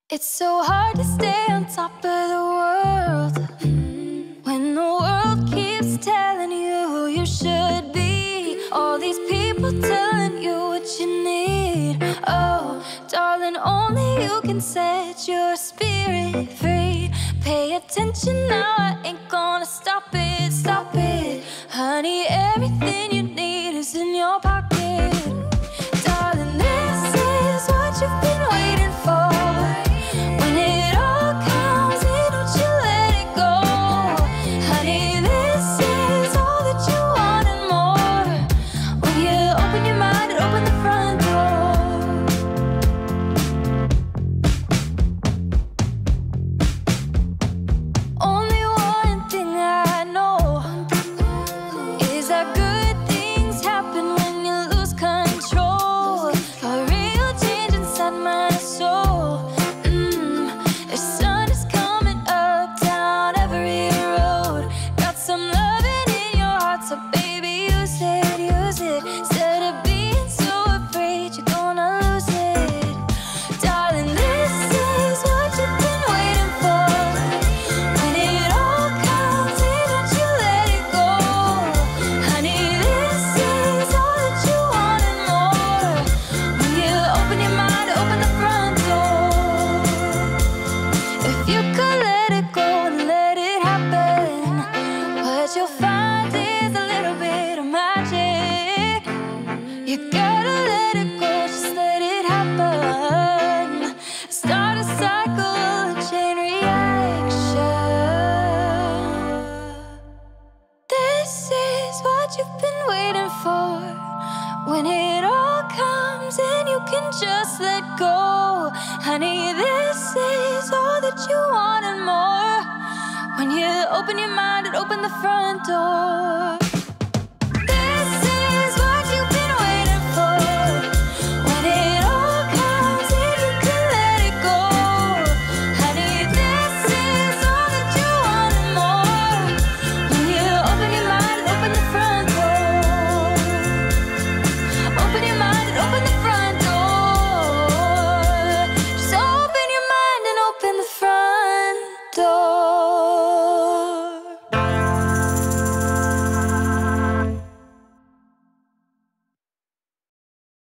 It's so hard to stay on top of the world when the world keeps telling you who you should be. All these people telling you what you need. Oh, darling, only you can set your spirit free. Pay attention now, I ain't gonna stop it, stop it. Honey, everything you need is in your pocket. Darling, this is what you've been waiting for. When it all comes in, don't you let it go. Honey, this is all that you want and more. When you open your mind and open the front door. Only one thing I know is that good things happen when you lose control. A real change inside my soul. The sun is coming up down every road. Got some loving in your heart, so baby, use it, use it. Instead of being so afraid you're gonna lose it. Darling, this is what you've been waiting for. When it all comes in, don't you let it go. Honey, this is all that you want and more. When you open your mind, open the front door. If you could let it go and let it happen, what you'll find is a little bit of magic. You gotta let it go, just let it happen. Start a cycle, a chain reaction. This is what you've been waiting for. When it all comes in, you can just let go. Honey, this is all that you want and more. When you open your mind and open the front door.